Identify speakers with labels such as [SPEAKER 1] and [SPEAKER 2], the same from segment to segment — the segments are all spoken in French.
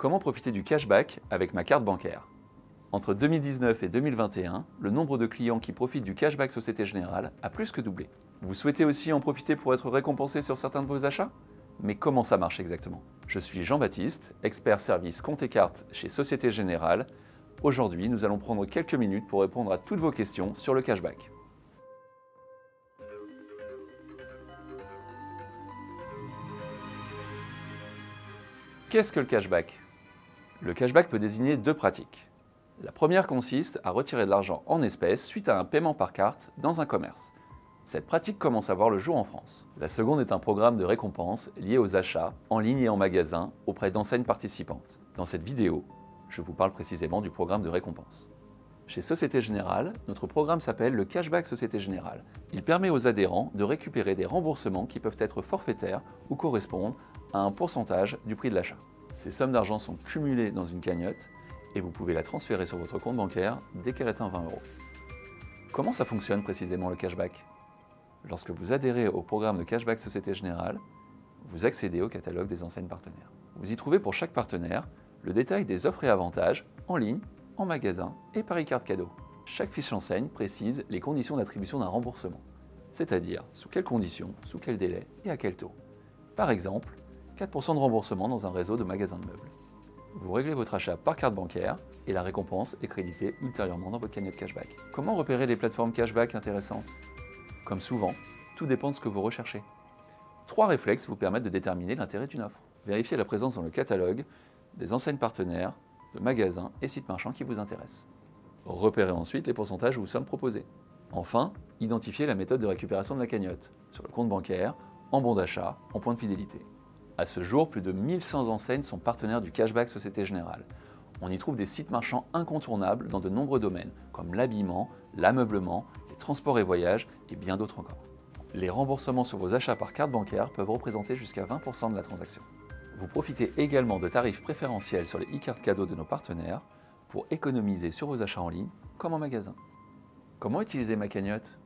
[SPEAKER 1] Comment profiter du cashback avec ma carte bancaire? Entre 2019 et 2021, le nombre de clients qui profitent du cashback Société Générale a plus que doublé. Vous souhaitez aussi en profiter pour être récompensé sur certains de vos achats? Mais comment ça marche exactement? Je suis Jean-Baptiste, expert service compte et carte chez Société Générale. Aujourd'hui, nous allons prendre quelques minutes pour répondre à toutes vos questions sur le cashback. Qu'est-ce que le cashback? Le cashback peut désigner deux pratiques. La première consiste à retirer de l'argent en espèces suite à un paiement par carte dans un commerce. Cette pratique commence à voir le jour en France. La seconde est un programme de récompense lié aux achats en ligne et en magasin auprès d'enseignes participantes. Dans cette vidéo, je vous parle précisément du programme de récompense. Chez Société Générale, notre programme s'appelle le Cashback Société Générale. Il permet aux adhérents de récupérer des remboursements qui peuvent être forfaitaires ou correspondent à un pourcentage du prix de l'achat. Ces sommes d'argent sont cumulées dans une cagnotte et vous pouvez la transférer sur votre compte bancaire dès qu'elle atteint 20 €. Comment ça fonctionne précisément le cashback? Lorsque vous adhérez au programme de Cashback Société Générale, vous accédez au catalogue des enseignes partenaires. Vous y trouvez pour chaque partenaire le détail des offres et avantages en ligne, en magasin et par e-carte cadeau. Chaque fiche enseigne précise les conditions d'attribution d'un remboursement, c'est-à-dire sous quelles conditions, sous quel délai et à quel taux. Par exemple, 4% de remboursement dans un réseau de magasins de meubles. Vous réglez votre achat par carte bancaire et la récompense est créditée ultérieurement dans votre cagnotte cashback. Comment repérer les plateformes cashback intéressantes? Comme souvent, tout dépend de ce que vous recherchez. 3 réflexes vous permettent de déterminer l'intérêt d'une offre. Vérifiez la présence dans le catalogue des enseignes partenaires, de magasins et sites marchands qui vous intéressent. Repérez ensuite les pourcentages où sommes proposés. Enfin, identifiez la méthode de récupération de la cagnotte, sur le compte bancaire, en bon d'achat, en point de fidélité. À ce jour, plus de 1100 enseignes sont partenaires du Cashback Société Générale. On y trouve des sites marchands incontournables dans de nombreux domaines, comme l'habillement, l'ameublement, les transports et voyages et bien d'autres encore. Les remboursements sur vos achats par carte bancaire peuvent représenter jusqu'à 20% de la transaction. Vous profitez également de tarifs préférentiels sur les e-cartes cadeaux de nos partenaires pour économiser sur vos achats en ligne comme en magasin. Comment utiliser ma cagnotte?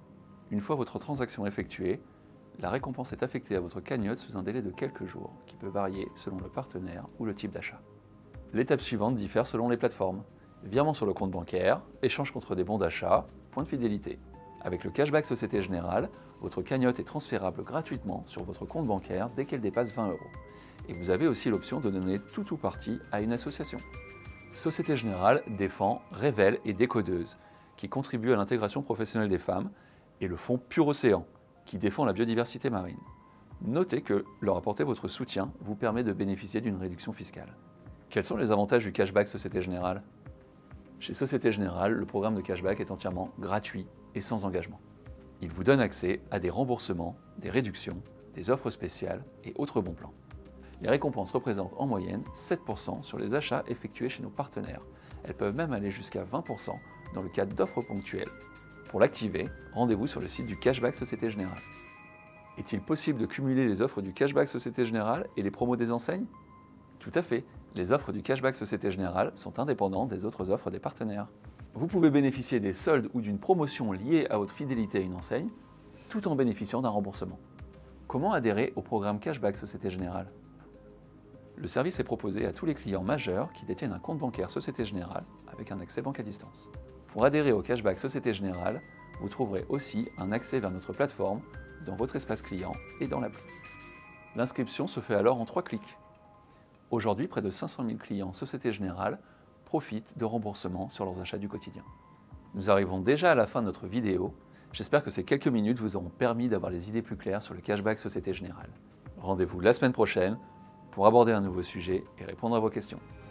[SPEAKER 1] Une fois votre transaction effectuée, la récompense est affectée à votre cagnotte sous un délai de quelques jours, qui peut varier selon le partenaire ou le type d'achat. L'étape suivante diffère selon les plateformes. Virement sur le compte bancaire, échange contre des bons d'achat, point de fidélité. Avec le Cashback Société Générale, votre cagnotte est transférable gratuitement sur votre compte bancaire dès qu'elle dépasse 20 €. Et vous avez aussi l'option de donner tout ou partie à une association. Société Générale défend Révèle et Décodeuse, qui contribuent à l'intégration professionnelle des femmes, et le fonds Pur Océan, qui défend la biodiversité marine. Notez que leur apporter votre soutien vous permet de bénéficier d'une réduction fiscale. Quels sont les avantages du cashback Société Générale? Chez Société Générale, le programme de cashback est entièrement gratuit et sans engagement. Il vous donne accès à des remboursements, des réductions, des offres spéciales et autres bons plans. Les récompenses représentent en moyenne 7% sur les achats effectués chez nos partenaires. Elles peuvent même aller jusqu'à 20% dans le cadre d'offres ponctuelles. Pour l'activer, rendez-vous sur le site du Cashback Société Générale. Est-il possible de cumuler les offres du Cashback Société Générale et les promos des enseignes? Tout à fait, les offres du Cashback Société Générale sont indépendantes des autres offres des partenaires. Vous pouvez bénéficier des soldes ou d'une promotion liée à votre fidélité à une enseigne, tout en bénéficiant d'un remboursement. Comment adhérer au programme Cashback Société Générale? Le service est proposé à tous les clients majeurs qui détiennent un compte bancaire Société Générale avec un accès banque à distance. Pour adhérer au Cashback Société Générale, vous trouverez aussi un accès vers notre plateforme dans votre espace client et dans l'appli. L'inscription se fait alors en 3 clics. Aujourd'hui, près de 500 000 clients Société Générale profitent de remboursements sur leurs achats du quotidien. Nous arrivons déjà à la fin de notre vidéo. J'espère que ces quelques minutes vous auront permis d'avoir les idées plus claires sur le Cashback Société Générale. Rendez-vous la semaine prochaine pour aborder un nouveau sujet et répondre à vos questions.